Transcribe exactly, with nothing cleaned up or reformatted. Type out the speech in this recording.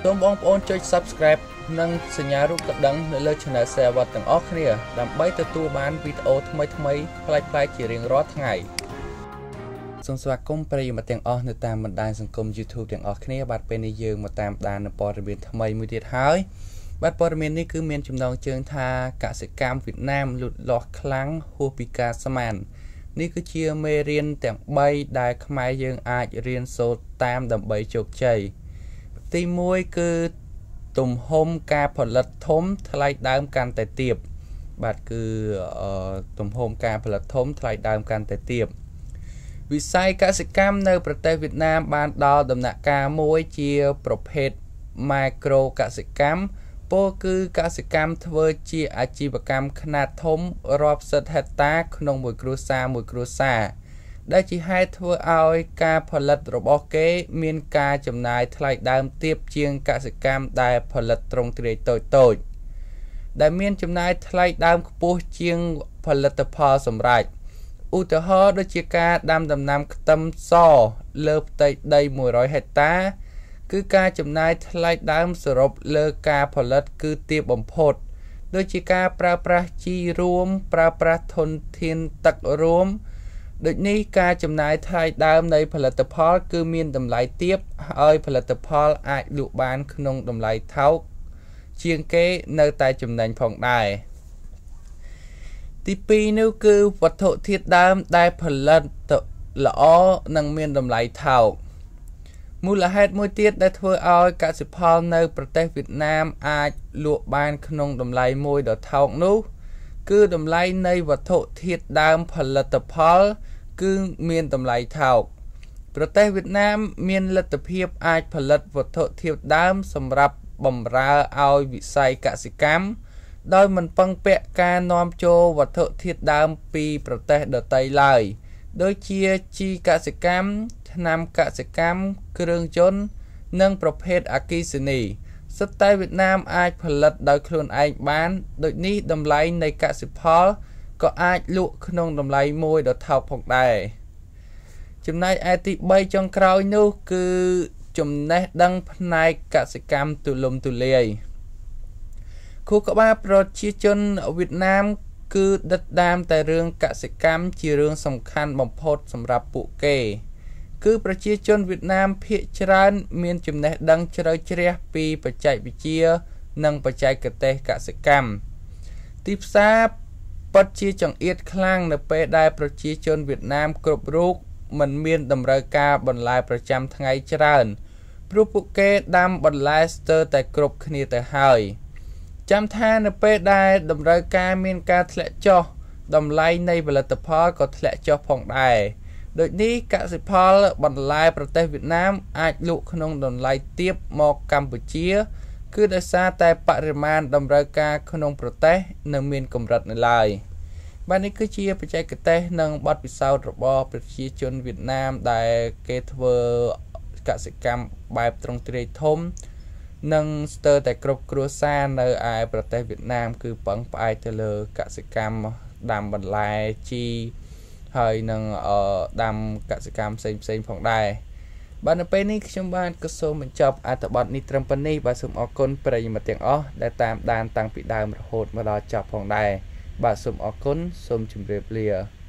សូមបងប្អូនចុច Subscribe និងសញ្ញារូបកណ្ដឹងនៅលើ Channel សេវាទាំងអស់គ្នាដើម្បីទទួលបានវីដេអូថ្មីៗប្លែកៗជារៀងរាល់ថ្ងៃសូមស្វាគមន៍ប្រិយមិត្តទាំងអស់នៅតាមបណ្ដាញសង្គម YouTube ទាំងអស់គ្នាបាទពេលនេះយើងមកតាមដាននៅព័ត៌មានថ្មីមួយទៀតហើយបាទព័ត៌មាននេះគឺមានចំណងជើងថាកសិកម្មវៀតណាមលូតលាស់ខ្លាំងហួសពីការស្មាននេះគឺជាមេរៀនទាំងបីដែលខ្មែរយើងអាចរៀនសូត្រតាមដើម្បីជោគជ័យទីមួយគឺទំហំការផលិតធំថ្លៃដើមកាន់តែទាបបាទគឺទំហំការផលិតធំថ្លៃដើមកាន់តែទាបវិស័យកសិកម្មនៅប្រទេសវៀតណាមបានដល់ដំណាក់កាលមួយជាប្រភេទម៉ាក្រូកសិកម្មពោលគឺកសិកម្មធ្វើជាអាជីវកម្មខ្នាតធំរាប់សិបហិកតាក្នុងមួយគ្រួសារមួយគ្រួសារដែលជាហេតុធ្វើឲ្យការផលិតរបស់គេមានការចំណាយថ្លៃដើមទាបជាងកសិកម្មដែលផលិតទ្រង់ទ្រាយតូចតូចដែលមានចំណាយថ្លៃដើមខ្ពស់ជាងផលិតផលសម្រេចឧទាហរណ៍ដូចជាការដាំដំណាំខ្ទឹមសលើផ្ទៃដីមួយរយហិកតាគឺការចំណាយថ្លៃដើមសរុបលើការផលិតគឺទាបបំផុតដូចជាការប្រើប្រាស់ជីរួមប្រើប្រាស់ធនធានទឹករួមដូចនេះការចំណាយថ្លៃដើមនៃផលិតផលគឺមានតម្លៃទាបហើយផលិតផលអាចលក់បានក្នុងតម្លៃថោកជាងគេនៅតែចំណេញផងដែរទីពីរនោះគឺវត្ថុធាតុដើមដែលផលិតល្អនិងមានតម្លៃថោកមូលហេតុមួយទៀតដែលធ្វើឲ្យកសិផលនៅប្រទេសវៀតណាមអាចលក់បានក្នុងតម្លៃមួយដ៏ថោកនោះគឺតម្លៃនៃវត្ថុធាតុដើមផលិតផលគឺមានតម្លៃថោកប្រទេសវៀតណាមមានលទ្ធភាពអាចផលិតវត្ថុធាតុដើមសម្រាប់បម្រើឲ្យវិស័យកសិកម្មដោយមិនពឹងពាក់ការនាំចូលវត្ថុធាតុដើមពីប្រទេសដទៃឡើយដូចជាជីកសិកម្មថ្នាំកសិកម្មគ្រឿងយន្តនិងប្រភេទអគ្គិសនីសុទ្ធតែវៀតណាមអាចផលិតដោយខ្លួនឯងបានដូចនេះតម្លៃនៃកសិផលក៏អាចលក់ក្នុងតម្លៃមួយដ៏ថោកផងដែរចំណែកឯទីបីចុងក្រោយនោះគឺចំណេះដឹងផ្នែកកសិកម្មទូលំទូលាយខួរក្បាលប្រជាជនវៀតណាមគឺដិតដាមតែរឿងកសិកម្មជារឿងសំខាន់បំផុតសម្រាប់ពួកគេគឺប្រជាជនវៀតណាមភាគច្រើនមានចំណេះដឹងជ្រៅជ្រះពីបច្ចេកវិទ្យានិងបច្ចេកទេសកសិកម្មទីផ្សារពិតជាចង្អៀតខ្លាំងនៅពេលដែលប្រជាជនវៀតណាមគ្រប់រូបមិនមានតម្រូវការបន្លែប្រចាំថ្ងៃច្រើនព្រោះពួកគេដាំបន្លែស្ទើរតែគ្រប់គ្នាទៅហើយចាំថានៅពេលដែលតម្រូវការមានការធ្លាក់ចុះតម្លៃនៃផលិតផលក៏ធ្លាក់ចុះផងដែរដូចនេះកសិផលបន្លែប្រទេសវៀតណាមអាចលក់ក្នុងតម្លៃទាបមកកម្ពុជាគឺដោយសារតែបរិមាណតម្រូវការក្នុងប្រទេសនៅមានកម្រិតនៅឡើយបាទនេះគឺជាបច្ចេកទេសនិងបទពិសោធន៍របស់ប្រជាជនវៀតណាមដែលគេធ្វើកសិកម្មបែបទ្រង់ទ្រាយធំនិងស្ទើរតែគ្រប់គ្រួសារនៅឯប្រទេសវៀតណាមគឺពឹងផ្អែកទៅលើកសិកម្មដាំបន្លែជីហើយនឹងដាំកសិកម្មផ្សេងផ្សេងផងដែរបាទនៅពេលនេះខ្ញុំបានក៏សូមបញ្ចប់អត្ថបទនេះត្រឹមប៉ុណ្នេះបាទសូមអរគុណប្រិយមិត្តទាំងអស់ដែលតាមដានតាំងពីដើមរហូតមកដល់ចប់ផងដែរបាទសូមអរគុណសូមជម្រាបលា